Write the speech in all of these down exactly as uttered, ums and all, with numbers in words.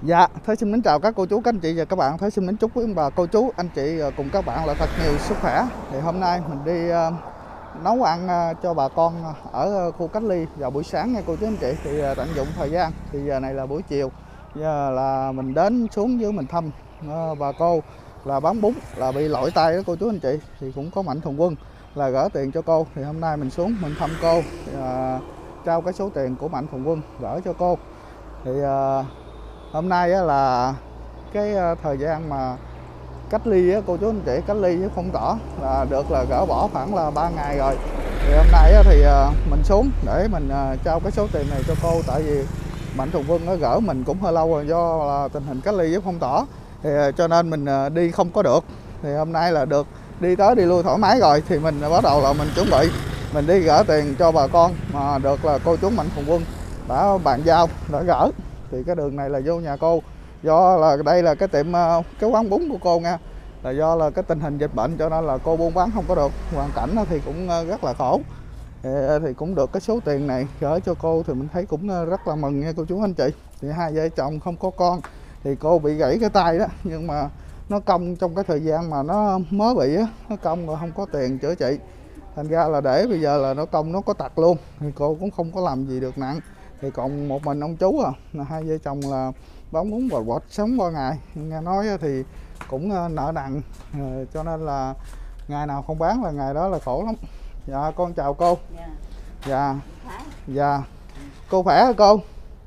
Dạ, Thế xin mến chào các cô chú, các anh chị và các bạn. Thế xin mến chúc quý ông bà, cô chú, anh chị cùng các bạn là thật nhiều sức khỏe. Thì hôm nay mình đi uh, nấu ăn uh, cho bà con ở khu cách ly vào buổi sáng nha cô chú anh chị. Thì uh, tận dụng thời gian. Thì giờ này là buổi chiều. Giờ là mình đến xuống dưới mình thăm uh, bà cô là bán bún là bị lỗi tay đó cô chú anh chị. Thì cũng có Mạnh Thường Quân là gửi tiền cho cô. Thì hôm nay mình xuống mình thăm cô, uh, trao cái số tiền của Mạnh Thường Quân gửi cho cô. Thì uh, hôm nay là cái thời gian mà cách ly á, cô chú anh chị, cách ly với phong tỏa là được là gỡ bỏ khoảng là ba ngày rồi. Thì hôm nay thì mình xuống để mình trao cái số tiền này cho cô, tại vì Mạnh Thường Quân nó gỡ mình cũng hơi lâu rồi, do là tình hình cách ly với phong tỏa thì cho nên mình đi không có được. Thì hôm nay là được đi tới đi lui thoải mái rồi, thì mình bắt đầu là mình chuẩn bị mình đi gỡ tiền cho bà con mà được là cô chú Mạnh Thường Quân đã bàn giao đã gỡ. Thì cái đường này là vô nhà cô, do là đây là cái tiệm cái quán bún của cô nha, là do là cái tình hình dịch bệnh cho nên là cô buôn bán không có được, hoàn cảnh thì cũng rất là khổ. Thì, thì cũng được cái số tiền này gửi cho cô thì mình thấy cũng rất là mừng nha cô chú anh chị. Thì hai vợ chồng không có con, thì cô bị gãy cái tay đó, nhưng mà nó cong trong cái thời gian mà nó mới bị á, nó cong rồi không có tiền chữa trị, thành ra là để bây giờ là nó cong nó có tật luôn, thì cô cũng không có làm gì được nặng. Thì còn một mình ông chú à, là hai vợ chồng là bán bún bò bột sống qua ngày, nghe nói thì cũng nợ nần, cho nên là ngày nào không bán là ngày đó là khổ lắm. Dạ con chào cô. Dạ. Dạ. Dạ. Cô khỏe hả cô?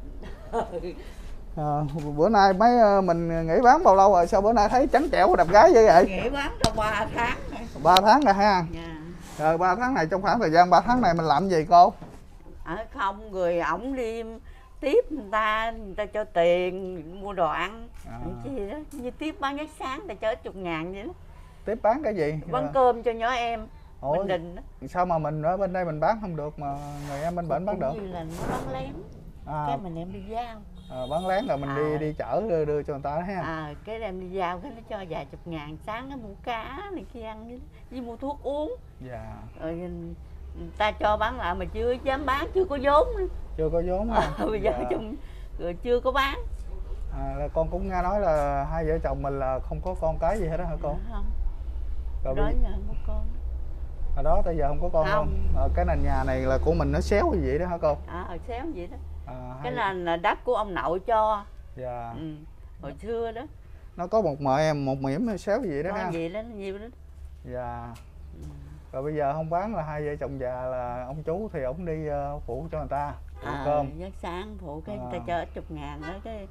À, bữa nay mấy mình nghỉ bán bao lâu rồi, sao bữa nay thấy trắng trẻo đẹp gái vậy vậy? Nghỉ bán trong ba tháng. ba tháng rồi ha. Dạ. Rồi ba tháng này, trong khoảng thời gian ba tháng này mình làm gì cô? Ở không, người ổng đi tiếp người ta, người ta cho tiền mua đồ ăn, à. Gì đó, như tiếp bán nhất sáng ta cho chục ngàn vậy đó. Tiếp bán cái gì? Bán à. Cơm cho nhỏ em. Ủa, Bình Định đó. Sao mà mình ở bên đây mình bán không được mà người em bên bển bán được? Như là nó bán lén, à. Cái mình đem đi giao. À, bán lén là mình à. đi đi chở đưa, đưa cho người ta đó ha. À, cái đem đi giao cái nó cho vài chục ngàn, sáng nó mua cá này kia ăn với, với mua thuốc uống. Dạ. Rồi người ta cho bán lại mà chưa dám bán, chưa có vốn nữa. Chưa có vốn à. À, bây giờ dạ. chung rồi chưa có bán. À, là con cũng nghe nói là hai vợ chồng mình là không có con cái gì hết đó hả cô? Không. Rồi đó giờ không có con. Hồi đó tới giờ không có con không? Không. À, cái nền nhà này là của mình nó xéo như vậy đó hả cô? À, xéo vậy đó. À, cái hai... nền là đất của ông nội cho. Dạ. Ừ. Hồi xưa đó. Nó có một mợ em một miếng xéo gì đó ha. Gì đó nhiều đó. Dạ. Ừ. Rồi bây giờ không bán là hai vợ chồng già là ông chú thì ổng đi uh, phụ cho người ta phụ à, cơm. Giấc sáng phụ cái à. người ta cho ít chục ngàn đó, cái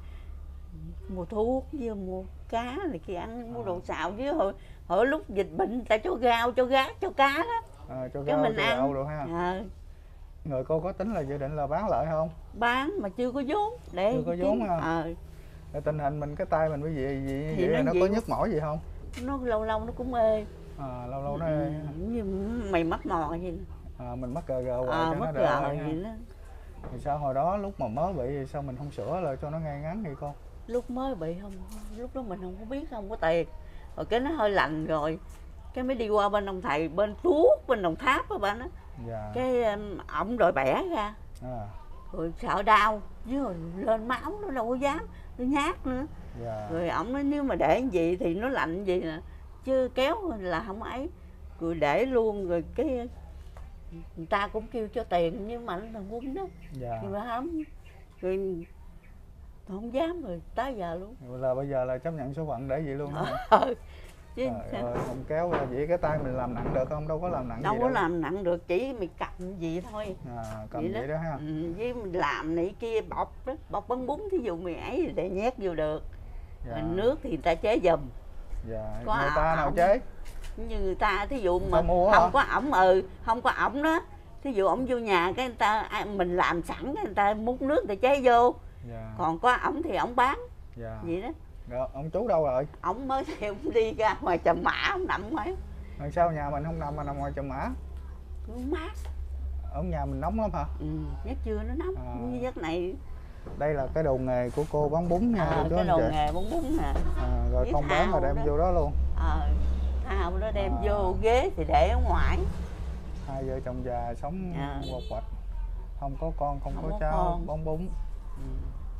mua thuốc với mua cá này kia ăn, mua à. đồ xào với hồi hồi lúc dịch bệnh người ta cho rau cho gác cho cá đó. À, cho cái rau, mình cho ăn rau đồ ha. À. Rồi cô có tính là dự định là bán lại không? Bán mà chưa có vốn để chưa có vốn ha. À. Rồi tình hình mình cái tay mình cái gì gì thì vậy, nó, nó có nhức mỏi gì không? Nó lâu lâu nó cũng ê. À, lâu lâu nó ừ, ê. Như mày mắc mò gì đó. À, mình mắc gờ gờ hoài à, cho nó đỡ gì đó. Thì sao hồi đó lúc mà mới bị thì sao mình không sửa lại cho nó ngay ngắn vậy con? Lúc mới bị không, lúc đó mình không có biết, không có tiền. Rồi cái nó hơi lành rồi, cái mới đi qua bên ông thầy bên thuốc bên Đồng Tháp á bạn á. Dạ. Cái ổng đòi bẻ ra. À. Rồi sợ đau, với rồi lên máu nó đâu có dám, nó nhát nữa. Dạ. Rồi ổng nói nếu mà để gì thì nó lạnh gì nè, chứ kéo là không ấy. Rồi để luôn, rồi cái người ta cũng kêu cho tiền nhưng mà thằng Quân đó. Dạ. Nhưng mà không, rồi không dám, rồi tới giờ luôn. Rồi là bây giờ là chấp nhận số phận để vậy luôn hả? Ờ. Chứ trời ơi, không kéo ra vậy cái tay mình làm nặng được không? Đâu có làm nặng đâu gì có đâu. làm nặng được, chỉ mày cầm gì thôi. À, cầm vậy, vậy đó, đó ha. Ừ, với mình làm này kia bọc đó, bọc bánh bún thí dụ mày ấy để nhét vô được. Dạ. Nước thì người ta chế giùm. Dạ. Có người ta nào chế? Như người ta thí dụ mà không hả? Có ổng, ừ không có ổng đó, thí dụ ổng vô nhà cái người ta mình làm sẵn cái người ta múc nước người ta chế vô. Dạ. Còn có ổng thì ổng bán. Dạ. Vậy đó. Rồi ông chú đâu rồi? Ổng mới thì ổng đi ra ngoài Chầm Mã, ổng nằm ngoài. Rồi sao nhà mình không nằm mà nằm ngoài Chầm Mã? Mát. Ở nhà mình nóng lắm hả? Ừ, giấc trưa nó nóng. À. Như giấc này. Đây là cái đồ nghề của cô bán bún nha. À, cái đồ chị. Nghề bán bún nè. À, rồi với không bán mà đem đó. Vô đó luôn. Ờ, à, thao nó đem à. Vô ghế thì để ở ngoài. Hai vợ chồng già sống à. quạch quạch, không có con không, không có, có cháu, con. bán bún. Ừ.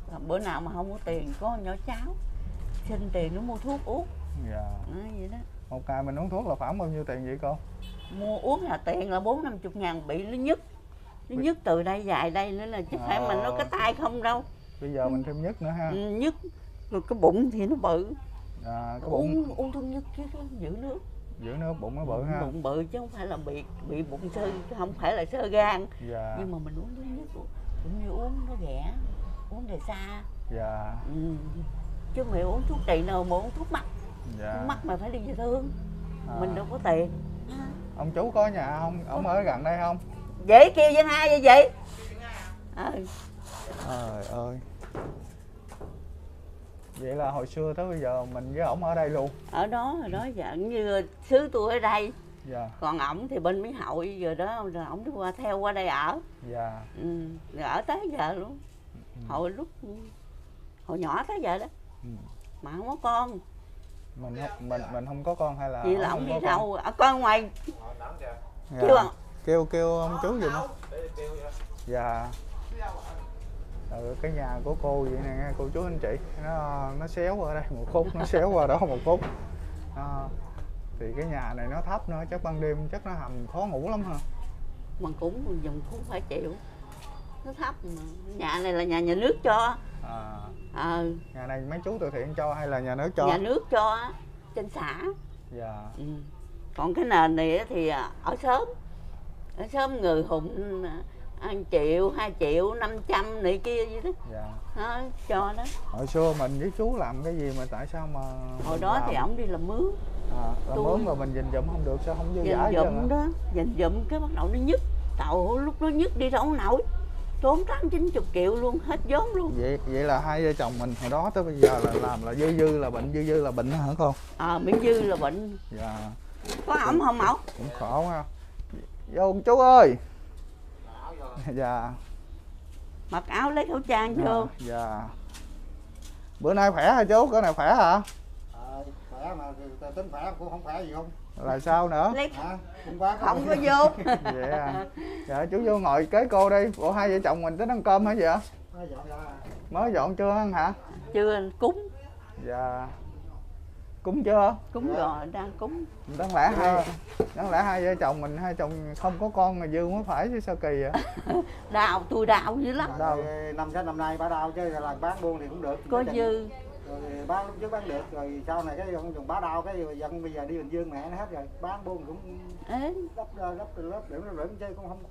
bữa nào mà không có tiền có nhỏ cháu xin tiền nó mua thuốc uống. Dạ. À, vậy đó. Một ngày mình uống thuốc là khoảng bao nhiêu tiền vậy cô? Mua uống là tiền là bốn năm chục ngàn, bị nó nhức. Nó nhức từ đây dài đây nữa là chứ à, phải mình nó cái tay không đâu. Bây giờ mình thêm nhức nữa ha. Ừ, nhức. Rồi cái bụng thì nó bự. À, cái bụng uống uống thuốc nhức chứ giữ nước. Giữ nước bụng nó bự ha. Bụng bự chứ không phải là bị bị bụng sơ, không phải là sơ gan. Dạ. Nhưng mà mình uống thuốc nhức cũng như uống nó ghẻ, uống đề xa. Dạ. Ừ. Chứ mày uống thuốc trị nào mà uống thuốc mắt. Dạ. Thuốc mắt mà phải đi về thương. À. Mình đâu có tiền. À. Ông chú có nhà không? Ông ở gần đây không? Vậy kêu dân hai vậy vậy? À. Trời ơi. Vậy là hồi xưa tới bây giờ mình với ổng ở đây luôn? Ở đó, rồi đó, dạ, như xứ tôi ở đây. Dạ. Còn ổng thì bên Mỹ Hội giờ đó, rồi ổng đi qua theo qua đây ở. Dạ. Ừ, rồi ở tới giờ luôn. Ừ. Hồi lúc, hồi nhỏ tới giờ đó. Ừ. Mà không có con. Mình không, mình mình không có con hay là vậy là ổng đi đâu ở con ngoài. Dạ. Kêu à? kêu kêu ông chú gì nữa. Dạ. Ừ, cái nhà của cô vậy nè cô chú anh chị, nó nó xéo qua đây một phút, nó xéo qua đó một phút. À, thì cái nhà này nó thấp nữa, chắc ban đêm chắc nó hầm khó ngủ lắm hả? Mà cũng dùng cũng phải chịu, nó thấp mà. Nhà này là nhà nhà nước cho. À. À. Nhà này mấy chú từ thiện cho hay là nhà nước cho? Nhà nước cho trên xã. Dạ. Ừ. Còn cái nền này thì ở sớm, ở sớm người hùng ăn triệu, hai triệu, năm trăm này kia gì đó. Dạ. Đó, cho đó. Hồi xưa mình với chú làm cái gì mà tại sao mà hồi đó làm? Thì ổng đi làm mướn. À, làm tôi... mướn rồi mình dình dụm không được sao không dư giả vậy dụm đó, dình dụm cái bắt đầu nó nhức. Tàu lúc nó nhức đi đâu nổi. Tốn tám chín chục triệu luôn, hết vốn luôn. Vậy vậy là hai vợ chồng mình hồi đó tới bây giờ là làm là dư dư là bệnh, dư dư là bệnh hả con? Ờ, à, miễn dư là bệnh. Dạ. Có ẩm không Mẫu? Cũng khổ ha. Vô chú ơi. Dạ. Mặc áo lấy khẩu trang vô. Dạ. Dạ. Bữa nay khỏe hả chú? Cái này khỏe hả? Ờ, khỏe mà tính khỏe cũng không khỏe gì không. Là sao nữa? Lấy... À, không có, không có vô. Vậy à. Dạ chú vô ngồi kế cô đi. Bộ hai vợ chồng mình tính ăn cơm hả vậy? Mới dọn ra. Mới dọn chưa ăn hả? Chưa, cúng. Dạ. Cúng chưa? Cúng rồi, đang cúng. Đáng lẽ hai đáng lẽ hai vợ chồng mình hai chồng không có con mà dư mới phải chứ sao kỳ vậy? Đau, tôi đau dữ lắm. Đau. Năm sáu năm nay bà đau chứ là bán buôn thì cũng được. Có dư. Rồi bán lúc trước bán được rồi sau này cái dùng bá đau cái dân bây giờ đi Bình Dương mẹ nó hết rồi, bán buôn cũng ế lấp lấp lấp điểm nó điểm chơi cũng không.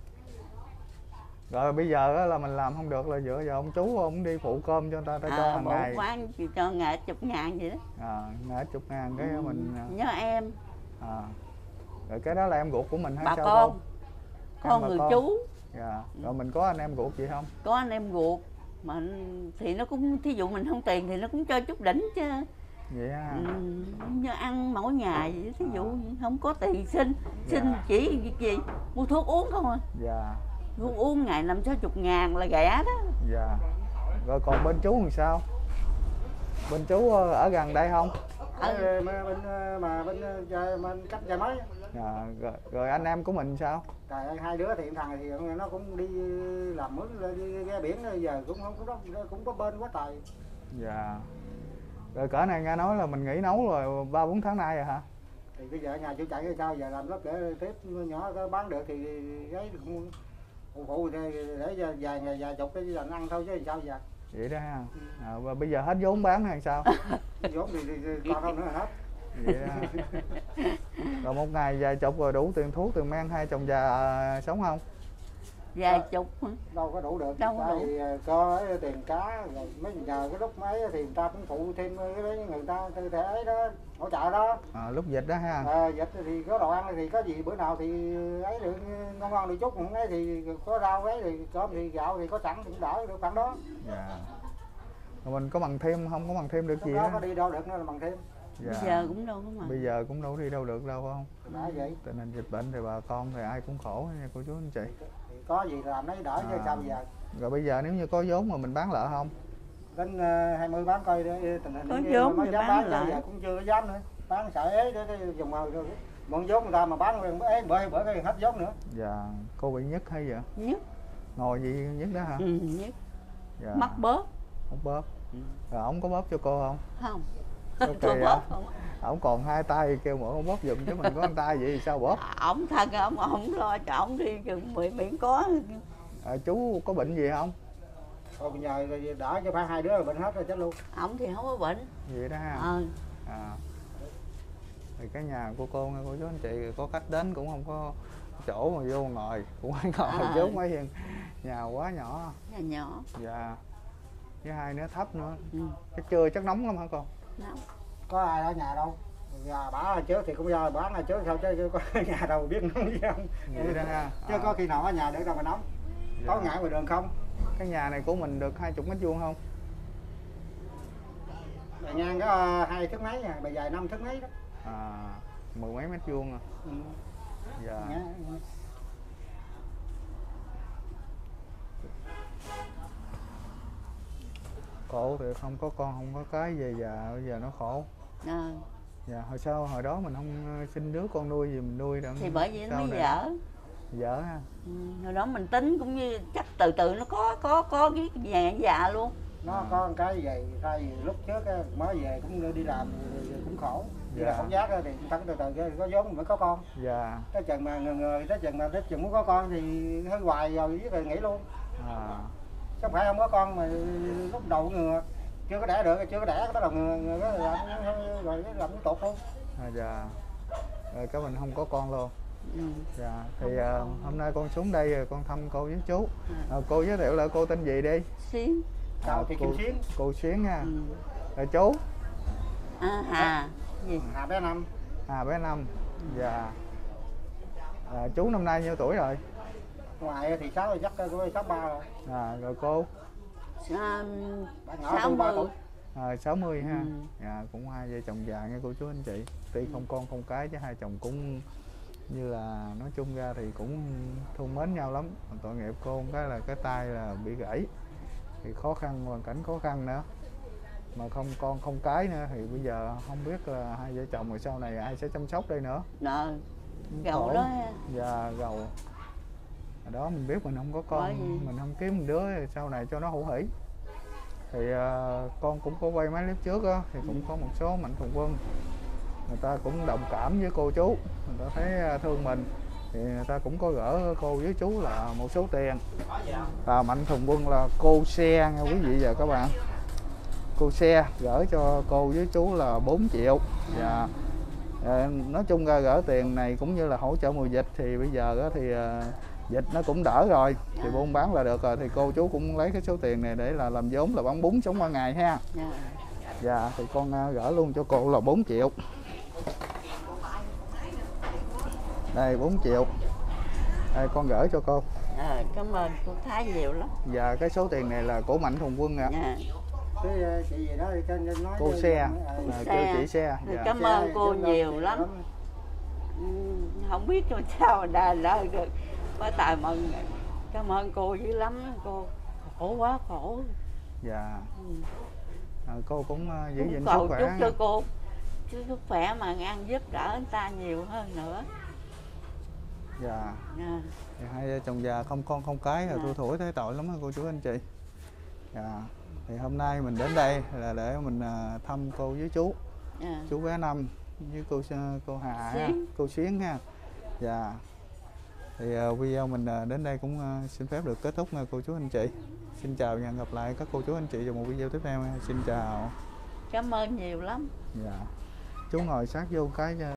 Rồi bây giờ là mình làm không được là dựa vào ông chú ông đi phụ cơm cho người ta, ta à, cho hàng ngày. Quán cho ngày chục ngàn vậy đó. À, ngày chục ngàn cái ừ, mình nhớ em. À. Rồi cái đó là em ruột của mình hay bà sao con không? Con người con. Chú. Dạ. Rồi mình có anh em ruột gì không? Có anh em ruột mà thì nó cũng, thí dụ mình không tiền thì nó cũng cho chút đỉnh chứ. Vậy à. Ừ, như ăn mỗi ngày vậy, thí dụ à. Không có tiền xin, xin dạ. Chỉ việc gì mua thuốc uống không à. Dạ. Thuốc uống ngày năm sáu chục ngàn là rẻ đó. Dạ. Rồi còn bên chú làm sao? Bên chú ở gần đây không? Ở bên mà bên bên cách vài mấy. À, rồi, rồi anh em của mình sao? Trời ơi, hai đứa thì thằng thì nó cũng đi làm mướn đi ghe biển giờ cũng không có cũng có bên quá trời. Dạ. Rồi cỡ này nghe nói là mình nghỉ nấu rồi ba bốn tháng nay rồi hả? Thì bây giờ nhà chú chạy cái sao giờ làm lớp để tiếp nhỏ có bán được thì ấy cũng phụ phụ để để vài ngày vài chục cái lần ăn thôi chứ sao giờ. Vậy đó ha. À, và bây giờ hết vốn bán hay sao? Vốn thì, thì còn đâu nữa là hết. Vậy đó. Rồi một ngày vài chục rồi đủ tiền thuốc tiền men hai chồng già à, sống không? Vài chục đâu có đủ được. Đâu có đủ. Có tiền cá rồi mấy giờ cái lúc mấy thì người ta cũng phụ thêm cái đấy người ta tư thể ấy đó hỗ trợ đó. À, lúc dịch đó ha. À, dịch thì có đồ ăn thì có gì bữa nào thì ấy được ngon ngon được chút không ấy thì có rau ấy thì cơm thì gạo thì có sẵn thì cũng đỡ được khoảng đó. Dạ. Rồi mình có bằng thêm không có bằng thêm được lúc gì đó đó có đi đâu được nữa là bằng thêm. Dạ. Bây giờ cũng đâu có mà. Bây giờ cũng đâu đi đâu được đâu không? Đã vậy. Tình hình dịch bệnh thì bà con thì ai cũng khổ nha cô chú anh chị. Thì có gì làm lấy đỡ chứ à. Sao bây giờ? Rồi bây giờ nếu như có vốn mà mình bán lại không? Đến uh, hai mươi bán coi để tình hình có vốn mới dám bán, bán giờ cũng chưa có dám nữa. Bán sợ ế để cái dùng rồi mượn vốn người ta mà bán ế bữa bữa cái hết vốn nữa. Dạ, cô bị nhức hay vậy? Nhức. Ngồi gì nhức đó hả? Ừ, nhức. Dạ. Mắt bớt. Ổng bóp. Ừ. Rồi ổng có bóp cho cô không? Không. Sao Tôi kỳ bóp vậy? không. Ổng còn hai tay kêu mỗi ổng bóp giùm chứ mình có một tay vậy thì sao bóp? Ổng thân ổng ổng lo cho ổng đi chừng miệng miệng có. À, chú có bệnh gì không? Thôi bây giờ đỡ cho phải hai đứa là bệnh hết rồi chết luôn. Ổng thì không có bệnh. Vậy đó ha. Ờ. À. Thì cái nhà của cô nghe cô chú anh chị có khách đến cũng không có chỗ mà vô ngồi, cũng phải ngồi À. trước mấy hiền. Nhà quá nhỏ. Nhà nhỏ. Dạ. Với hai nữa thấp nữa. Ừ. Chắc trưa chắc nóng lắm hả con? Nóng. Có ai ở nhà đâu. Nhà bả ở trước thì cũng do bả ở trước sao chứ có nhà đâu biết nóng gì không. Vậy đó ha. Chứ À. có khi nào ở nhà để đâu mà nóng. Dạ. Có ngại ngoài đường không? Cái nhà này của mình được hai mươi mét vuông không? Bề ngang có hai thước mấy nha, bề dài năm thước mấy đó. À, mười mấy mét vuông à. Ừ. Dạ. Nghe. Cổ thì không có con không có cái về già bây giờ nó khổ. À. Dạ, hồi sau hồi đó mình không sinh đứa con nuôi gì mình nuôi đâu. Thì bởi vì nó sau mới này dở. Dở ha. Ừ. Hồi đó mình tính cũng như chắc từ từ nó có có có cái nhà già luôn. Nó À. có một cái vậy thay vì lúc trước á, mới về cũng đi làm cũng khổ. Đi Dạ. làm không giác thì thân từ từ có vốn mới có con. Dạ. Tới chừng mà người người tới chừng mà tới chừng muốn có con thì hơi hoài rồi với rồi nghỉ luôn. À. Chứ không phải không có con mà lúc đầu ngừa chưa có đẻ được chưa có đẻ bắt đầu ngừa, ngừa cái làm rồi cái làm cái tụt luôn. À, dạ. Rồi cái mình không có con luôn. Ừ. Dạ. Thì uh, hôm nay con xuống đây rồi con thăm cô với chú. À, cô giới thiệu lại cô tên gì đi? Xuyến. Chào thì cô, Kim Xuyến. cô Xuyến nha. Ừ. Rồi chú? À, Hà. Gì? Hà bé Năm. À bé Năm. Dạ. À, chú năm nay nhiêu tuổi rồi? Ngoài thì sáu chắc có sáu ba rồi. À, rồi cô? À, Bạn nhỏ sáu tôi ba mươi. tuổi. À, sáu mươi ha. Ừ. Dạ, cũng hai vợ chồng già nghe cô chú anh chị. Tuy không con không cái chứ hai chồng cũng như là nói chung ra thì cũng thương mến nhau lắm. Còn tội nghiệp cô cái là cái tay là bị gãy. Thì khó khăn, hoàn cảnh khó khăn nữa. Mà không con không cái nữa thì bây giờ không biết là hai vợ chồng rồi sau này ai sẽ chăm sóc đây nữa. Nợ. Gầu Khổ. đó ha. Dạ, gầu. Hồi đó mình biết mình không có con, mình không kiếm một đứa thì sau này cho nó hữu hỉ. Thì uh, con cũng có quay mấy clip trước á, thì cũng có một số mạnh thường quân người ta cũng đồng cảm với cô chú, người ta thấy thương mình thì người ta cũng có gỡ cô với chú là một số tiền. Và mạnh thường quân là cô xe nha quý vị và các bạn, cô xe gỡ cho cô với chú là bốn triệu. Và uh, nói chung ra gỡ tiền này cũng như là hỗ trợ mùa dịch thì bây giờ đó thì uh, dịch nó cũng đỡ rồi thì buôn bán là được rồi, thì cô chú cũng lấy cái số tiền này để là làm vốn là bán bún sống qua ngày ha. Dạ. Dạ thì con gỡ luôn cho cô là bốn triệu. Đây bốn triệu. Đây con gửi cho cô. À, cảm ơn cô Thái nhiều lắm. Dạ cái số tiền này là của mạnh thường quân ạ. Dạ. Cái chị gì đó thì nói Cô xe, à, kêu chị xe. Dạ. Cảm ơn cô nhiều lắm. Ừ, không biết làm sao đà đời được. Quá tài mừng. Cảm ơn cô dữ lắm cô. Khổ quá khổ. Dạ. Ừ. À, cô cũng uh, giữ Cũng gìn cầu sức khỏe chúc cho cô chứ sức khỏe mà ăn giúp đỡ người ta nhiều hơn nữa. Dạ. À. Thì hai vợ chồng già không con không cái là Dạ. tôi thủi thấy tội lắm đó, cô chú anh chị. Dạ. Thì hôm nay mình đến đây là để mình uh, thăm cô với chú. À. Chú bé Năm với cô cô Hà ha, Xuyến. cô Xuyến ha. Dạ. Thì uh, video mình uh, đến đây cũng uh, xin phép được kết thúc nha cô chú anh chị. Xin chào và hẹn gặp lại các cô chú anh chị vào một video tiếp theo. Xin chào. Cảm ơn nhiều lắm. Dạ. Chú ngồi sát vô cái